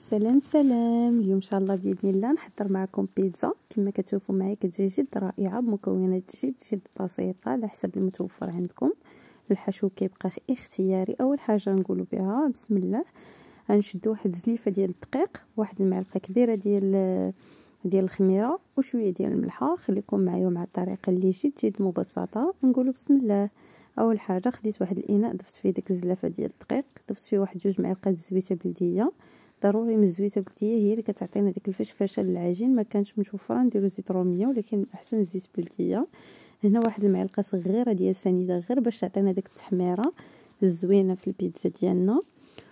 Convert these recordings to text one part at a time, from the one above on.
سلام. اليوم ان شاء الله باذن الله نحضر معكم بيتزا كما كتشوفوا معايا. كتجي جد رائعه بمكونات جد بسيطه على حسب المتوفر عندكم. الحشو كيبقى اختياري. اول حاجه نقولوا بها بسم الله. غنشدوا واحد الزليفه ديال الدقيق، واحد المعلقه كبيره ديال الخميره وشويه ديال الملحه. خليكم معايا مع الطريقه اللي جد مبسطه. نقولوا بسم الله. اول حاجه خديت واحد الاناء، ضفت فيه ديك الزلافه ديال الدقيق، ضفت فيه واحد 2 معالق زويته بلديه. ضروري من الزويته بلديه هي اللي كتعطينا ديك الفشفشه للعجين. ما كانش متوفره نديرو زيت روميه، ولكن احسن زيت بلديه. هنا واحد المعلقه صغيره ديال سنيده غير باش تعطينا ديك التحميره الزوينه في البيتزا ديالنا.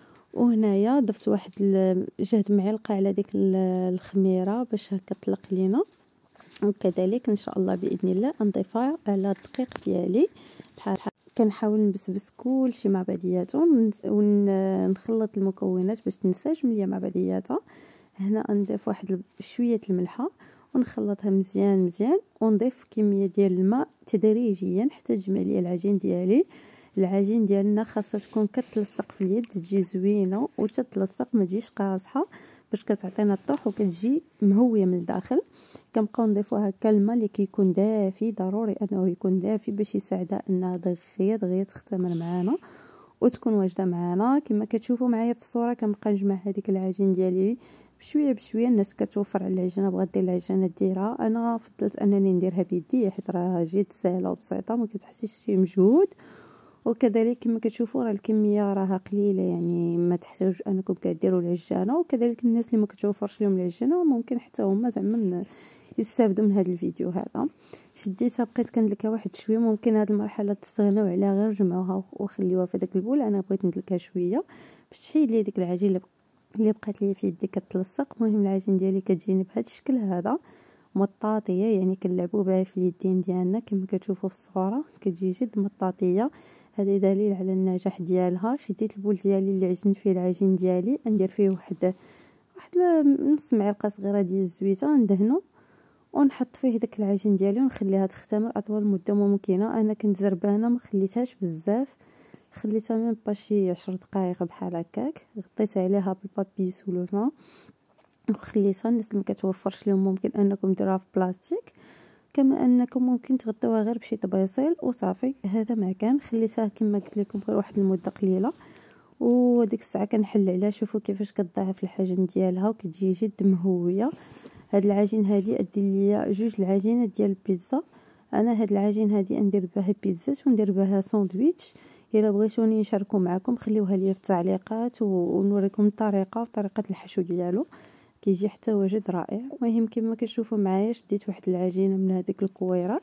وهنايا ضفت واحد جهد معلقه على ديك الخميره باش هكا تطلق لينا. وكذلك ان شاء الله باذن الله نضيفها على الدقيق ديالي. بحال كنحاول نبسبس كلشي مع بعضياتهم ونخلط المكونات باش تنسجم ليا مع بعضياتها. هنا نضيف واحد شويه الملحه ونخلطها مزيان ونضيف كميه ديال الماء تدريجيا حتى تجمع ليا العجين ديالي. العجين ديالنا خاصها تكون كتلصق في اليد، تجي زوينه وتتلصق ما تجيش قاصحه باش كتعطينا الطوح وكتجي مهويه من الداخل. كنبقاو نضيفوا هكا الماء اللي كيكون دافي، ضروري انه يكون دافي باش يساعدها انها دغيا تختمر معنا وتكون واجده معنا. كما كتشوفوا معايا في الصوره كنبقى نجمع هذيك العجين ديالي بشويه. الناس كتوفر على العجينه بغات دير العجينه ديرها، انا فضلت انني نديرها بيدي حيت راه جد سهله وبسيطه ما كتحسيش شي مجهود. وكذلك كما كتشوفوا راه الكميه راها قليله، يعني ما تحتاجوش انكم كديروا العجانه. وكذلك الناس اللي ما كتوفرش لهم العجانه ممكن حتى هما زعما يستافدوا من هذا الفيديو هذا. شديتها بقيت كندلكها واحد شويه. ممكن هذه المرحله تستغناو عليها، غير جمعوها وخليوها في داك البول. انا بغيت ندلكها شويه باش تحيد لي ديك العجين اللي بقات لي في يدي كتلصق. المهم العجين ديالي كتجيني بهذا الشكل هذا مطاطيه، يعني كنلعبوا بها في اليدين ديالنا كما كتشوفوا في الصوره كتجي جد مطاطيه. هذا دليل على النجاح ديالها. شديت البول ديالي اللي عجنت فيه العجين ديالي، ندير فيه واحد نص معلقه صغيره ديال الزويته ندهنو ونحط فيه داك العجين ديالي ونخليها تختمر اطول مده ممكنه. انا كنت زربانه ما خليتهاش بزاف، خليتها من شي 10 دقائق بحال هكاك. غطيت عليها بالبابي سولوفان وخليتها. الناس اللي ما كتوفرش لهم ممكن انكم ديروها في بلاستيك، كما انكم ممكن تغطيوها غير بشي طبيصيل وصافي. هذا ما كان خليتها كما قلت لكم غير واحد المده قليله. وديك الساعه كنحل عليها. شوفوا كيفاش كتضاعف الحجم ديالها وكتجي جد مهويه. هاد العجين هادي ادي ليا 2 العجينات ديال البيتزا. انا هاد العجين هادي ندير بها بيتزات وندير بها ساندويتش. الا بغيتوني نشاركو معكم خليوها ليا في التعليقات ونوريكم الطريقه وطريقه الحشو ديالو، كيجي حتى واجد رائع. المهم كما كتشوفوا معايا شديت واحد العجينه من هذيك الكويرات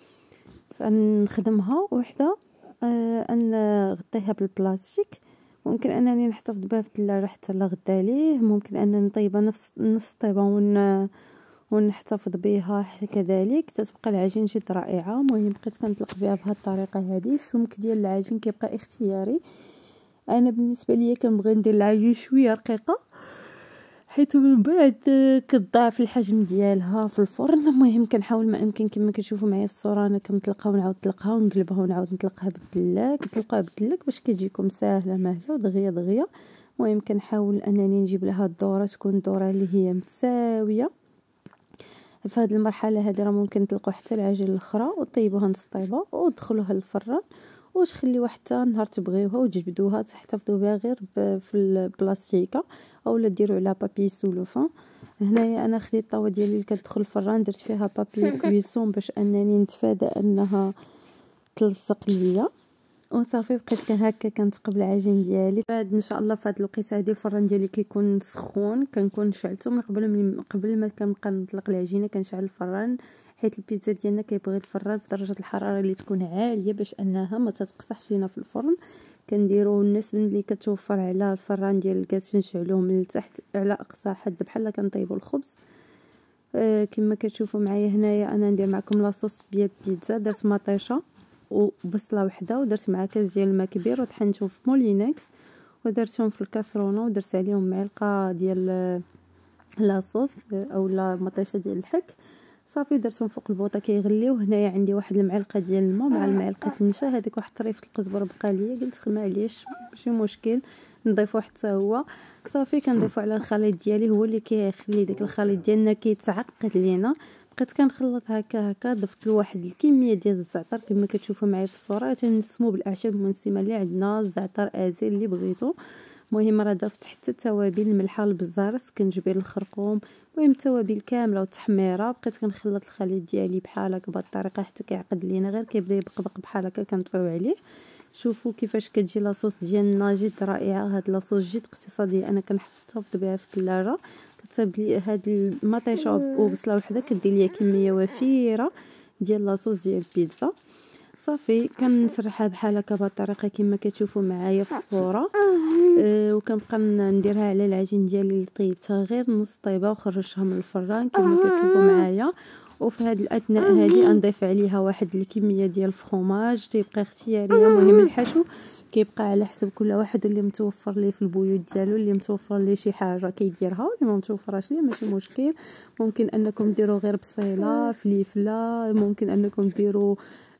نخدمها وحده نغطيها بالبلاستيك. ممكن انني نحتفظ بها في الثلاجه حتى لغدا ليه. ممكن انني نطيبها نص طيبه ونحتفظ بها كذلك تتبقى العجين جد رائعه. المهم بقيت كنطلق بها بهذه الطريقه هذه. السمك ديال العجين كيبقى اختياري. انا بالنسبه ليا كنبغي ندير العجين شويه رقيقه حيت من بعد كتضاعف الحجم ديالها في الفرن. المهم كنحاول ما امكن كما كتشوفوا معايا في الصوره انا كنطلقها ونعاود نطلقها ونقلبها ونعاود نطلقها بالدلاك. كتلقاها بالدلاك باش كتجيكم ساهله ماهله دغيا. المهم كنحاول انني نجيب لها الدوره تكون الدوره اللي هي متساويه. في هذه المرحله هذه راه ممكن نطلقوا حتى العجين الاخرى وطيبوها نص طيبه ودخلوها للفران وتخليوها حتى نهار تبغيوها وتجبدوها تحتفظوا بها غير في البلاستيكه اولا ديروا على بابي سولوفان. هنايا انا خديت الطاوه ديالي اللي كتدخل الفران درت فيها بابي كويسون باش انني نتفادى انها تلصق ليا وصافي. بقيت هكا كنتقبل العجين ديالي. بعد ان شاء الله في هذه الوقيته هذه الفران ديالي كيكون سخون كنكون شعلته من قبل ما كنبقى نطلق العجينه كنشعل الفران حيت البيتزا ديالنا كيبغي الفران في درجه الحراره اللي تكون عاليه باش انها ما تتقصحش لينا في الفرن. كنديروا الناس اللي كتوفر على الفران ديال الكاس نشعلوه من التحت على اقصى حد بحال كنطيبوا الخبز. كما كتشوفوا معايا هنايا انا ندير معكم لاصوص ديال البيتزا. درت مطيشه وبصله وحده ودرت معها كاس ديال الماء كبير وطحنتهم في مولينكس ودرتهم في الكاسرونه ودرت عليهم معلقه ديال لاصوص اولا مطيشه ديال الحك. صافي درتهم فوق البوطه كيغليو. هنايا عندي واحد المعلقه ديال الماء مع المعلقه النشا. هذيك واحد طريفه القزبر بقى ليا قلت ما علياش ماشي مشكل نضيفو حتى هو. صافي كنضيفو على الخليط ديالي، هو اللي كيخلي داك الخليط ديالنا كيتعقد لينا. بقيت كنخلط هكا ضفت له واحد الكميه ديال الزعتر كما كتشوفوا معايا في الصوره. تنسمو بالاعشاب المنسمه اللي عندنا، الزعتر، ازيل اللي بغيتو. المهم راه ضفت حتى التوابل، الملحه، البزار، السكنجبير، الخرقوم، المهم التوابل كامله والتحميره. بقيت كنخلط الخليط ديالي بحال هكا بهذه الطريقه حتى كيعقد لينا، غير كيبدا يبقبق بحال هكا كنطفيو عليه. شوفوا كيفاش كتجي لاصوص ديالنا جد رائعه. هاد لاصوص جد اقتصاديه، انا كنحتفظ بها في الثلاجه. كتصايب لي هاد المطيشه وبصله وحده كدير ليا كميه وفيره ديال لاصوص ديال البيتزا. صافي كنسرحها بحال هكا بهذه الطريقه كما كتشوفوا معايا في الصوره. وكنبقى نديرها على العجين ديالي اللي طيبتها غير نص طيبه وخرجتها من الفران كما كتشوفوا معايا. وفي هذه الاثناء هذه نضيف عليها واحد الكميه ديال الفرomاج، تيبقى اختياريه. المهم الحشو كيبقى على حسب كل واحد اللي متوفر ليه في البيوت ديالو، اللي متوفر ليه شي حاجه كيديرها، واللي ما متوفرش ليه ماشي مشكل. ممكن انكم ديروا غير بصيله، فليفله، ممكن انكم ديروا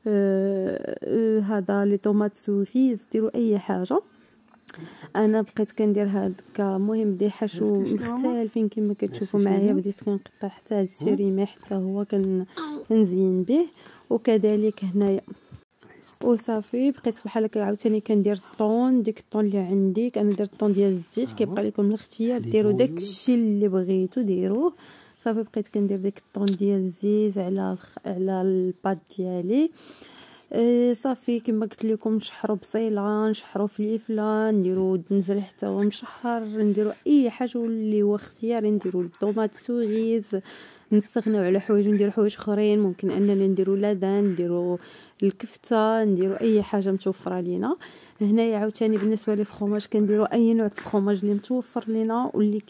هذا لي طوماط سوريز، ديروا اي حاجه. انا بقيت كندير هكا. المهم بدي حشو مختلفين كما كتشوفوا معايا. بديت كنقطع حتى هذا الشريمه حتى هو كنزين به، وكذلك هنايا. وصافي بقيت بحال هكا عاوتاني كندير الطون. ديك الطون اللي عندك، انا درت الطون ديال الزيت، كيبقى لكم الاختيار، ديروا داكشي اللي بغيتو ديروه. صافي بقيت كندير ديك الطون ديال الزيت على الباط ديالي. صافي كما قلت لكم نشحروا بصيله، نشحروا فليفله، نديروا دنزل حتى هو مشحر، نديروا اي حاجه اللي هو اختياري، نديروا الطوماط سوريز، نستغناو على حوايج ونديروا حوايج اخرين. ممكن اننا نديروا لادان، نديروا الكفته، نديروا اي حاجه متوفره لينا. هنايا عاوتاني بالنسبه لي الفرomاج كنديروا اي نوع الفرomاج اللي متوفر لينا واللي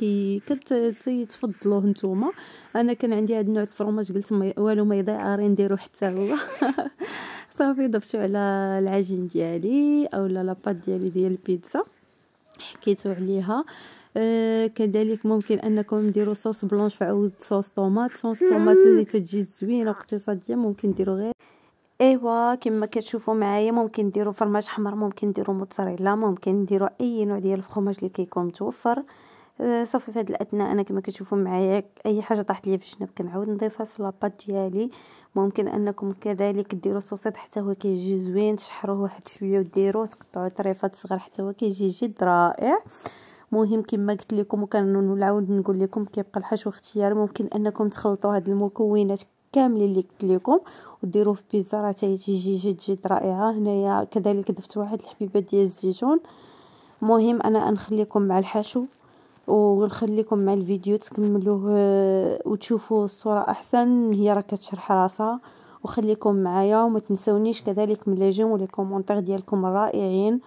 كتفضلوه نتوما. انا كان عندي هذا النوع الفرomاج قلت والو ما يضيع غير نديرو حتى هو. صافي ضفتو على العجين ديالي اولا لاباط ديالي ديال البيتزا، حكيتو عليها. كذلك ممكن انكم ديروا صوص بلونش في عوض صوص طوماط. صوص طوماط اللي تجي زوينه واقتصاديه ممكن ديروا غير ايوا كما كتشوفوا معايا. ممكن ديروا فرماج حمر، ممكن ديروا موتزاريلا، ممكن ديروا اي نوع ديال الفرماج اللي كيكون متوفر. صافي في هذه الاثناء انا كما كتشوفوا معايا اي حاجه طاحت ليا في الجناب كنعاود نضيفها في لاباط ديالي. ممكن انكم كذلك ديروا الصوصيط حتى هو كيجي زوين، تشحروه واحد شويه وديروه، تقطعوا طريفات صغار حتى هو كيجي جد رائع. مهم كما قلت لكم وكنعاود نقول لكم كيبقى الحشو اختياري. ممكن انكم تخلطوا هاد المكونات كاملين اللي قلت لكم وديروه في بيتزا، راه تيجي جد رائعه. هنايا كذلك ضفت واحد الحبيبه ديال الزيتون. مهم انا نخليكم مع الحشو ونخليكم مع الفيديو تكملوه وتشوفوا الصوره احسن، هي راه كتشرح راسها. وخليكم معايا وما تنسونيش كذلك من لي جيم ولي كومونتير ديالكم الرائعين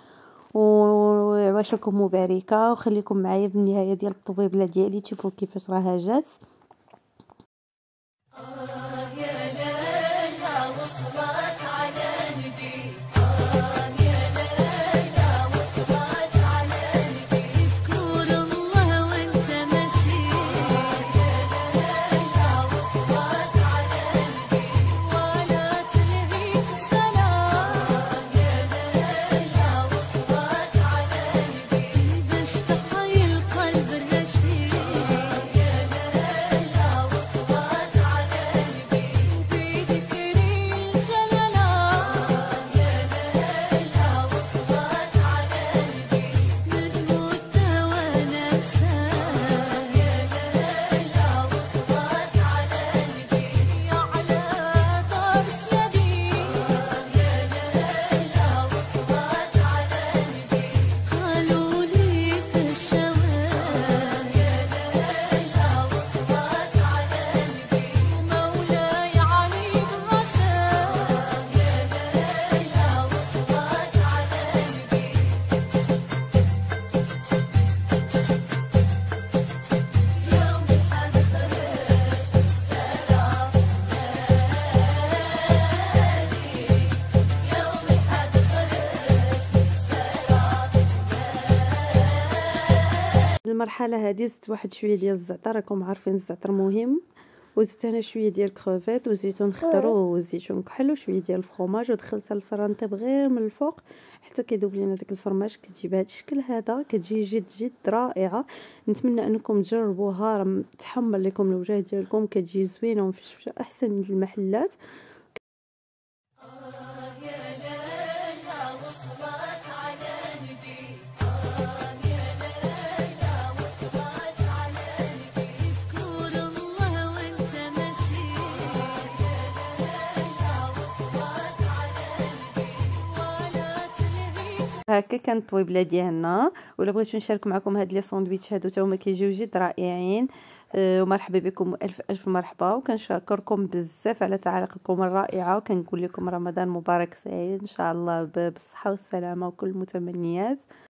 وعواشركم مباركه. وخليكم معايا بالنهايه ديال الطبيبله ديالي تشوفوا كيفاش راها جات. المرحله هذه زدت واحد شويه ديال الزعتر، راكم عارفين الزعتر مهم. وزدت انا شويه ديال الكروفيت وزيتون خضر وزيتون كحل وشويه ديال الفرomاج ودخلتها للفران طيب غير من الفوق حتى كيذوب لينا داك الفرماج. كتجي بهذا الشكل هذا، كتجي جد رائعه. نتمنى انكم تجربوها، راه تحمر لكم الوجه ديالكم، كتجي زوينه ومفشفشه احسن من المحلات. هكا كانت الطويبله ديالنا. ولا بغيتو نشارك معكم هاد لي ساندويتش هادو تا هما كيجيو جد رائعين. ومرحبا بكم، الف الف مرحبا. وكنشكركم بزاف على تعاليقكم الرائعه، وكنقول لكم رمضان مبارك سعيد ان شاء الله بالصحه والسلامه وكل المتمنيات.